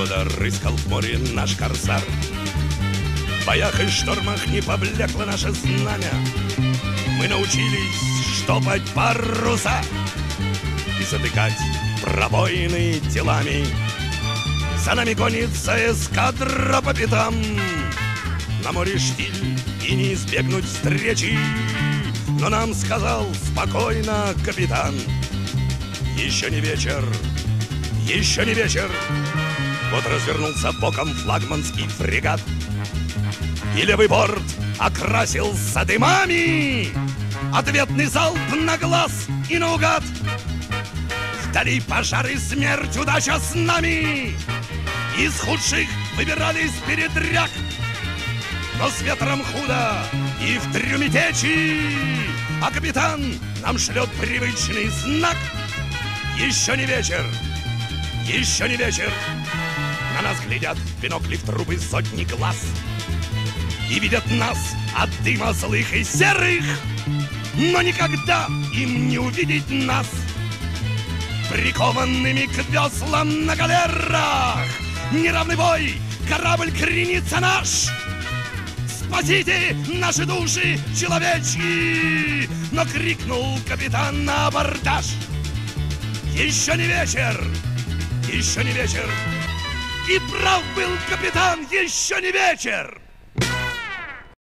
года рыскал в море наш корсар. В боях и штормах не поблекло наше знамя. Мы научились штопать паруса и затыкать пробоины делами. За нами гонится эскадра по пятам. На море штиль и не избегнуть встречи. Но нам сказал спокойно капитан: еще не вечер, еще не вечер. Вот развернулся боком флагманский фрегат, и левый борт окрасился дымами. Ответный залп на глаз и наугад. Вдали пожар и смерть, удача с нами. Из худших выбирались передряг, но с ветром худо и в трюме течи. А капитан нам шлет привычный знак: еще не вечер, еще не вечер. На нас глядят в бинокли в трубы сотни глаз и видят нас от дыма злых и серых, но никогда им не увидеть нас прикованными к веслам на галерах. Неравный бой, корабль кренится наш. Спасите наши души человечьи! Но крикнул капитан на абордаж: еще не вечер, еще не вечер. И прав был капитан, еще не вечер.